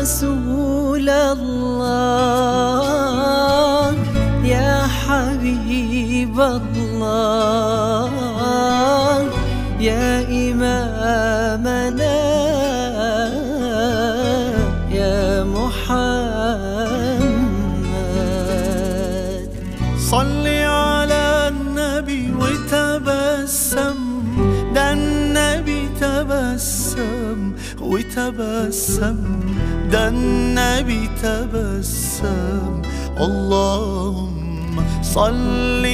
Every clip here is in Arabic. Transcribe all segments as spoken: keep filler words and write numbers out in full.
رسول الله يا حبيب الله يا إمامنا يا محمد. صل على النبي وتبسم، ده النبي تبسم وتبسم، ده النبي تبسم. اللهم صل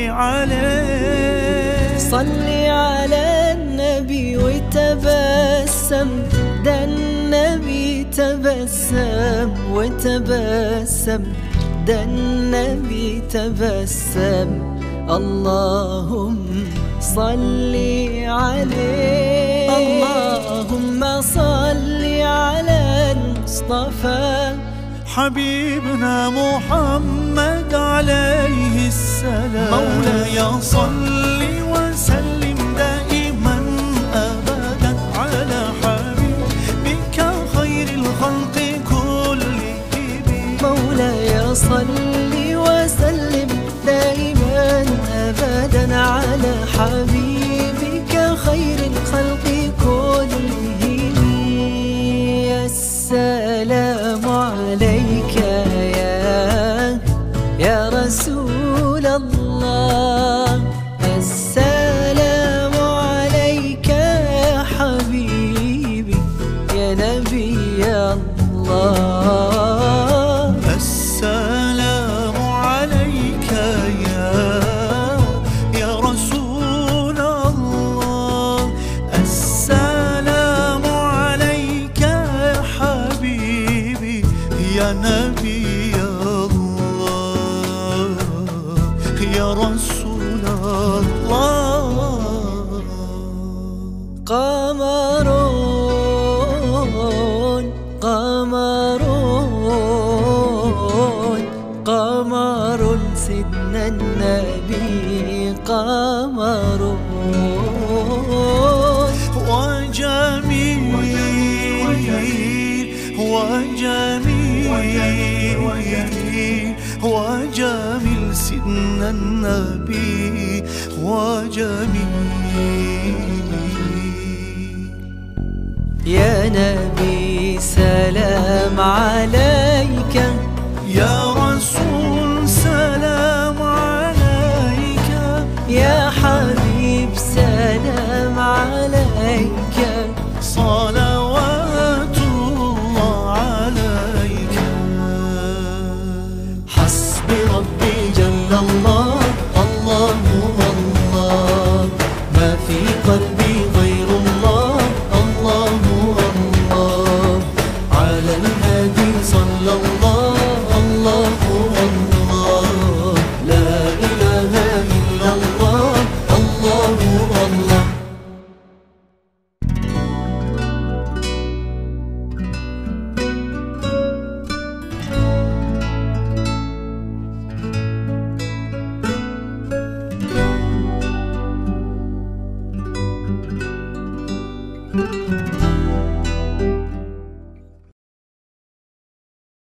عليه. صل على النبي وتبسم، ده النبي تبسم وتبسم، ده النبي تبسم. اللهم صل عليه. اللهم صل على المصطفى حبيبنا محمد عليه السلام. مولاي صل وسلم دائما أبدا على حبيبك خير الخلق كلهم. مولاي صل وسلم دائما أبدا على حبيبك خير الخلق كلهم. السلام عليك يا يا رسول الله، السلام عليك يا حبيبي يا نبي الله. السلام عليك يا يا رسول الله، السلام عليك يا حبيبي يا نبي الله يا رسول الله. قمرون قمرون قمر سيدنا النبي قمرون. وجميل وجميل وجميل سيدنا النبي وجميل. يا نبي سلام عليك، يا رسول سلام عليك، يا حبيب سلام عليك، صلوات الله عليك. حسبي ربي جل الله، الله الله، ما في قلبي غير الله، الله الله، على الهادي صلى الله، الله الله، لا إله إلا الله، الله الله. Thank you.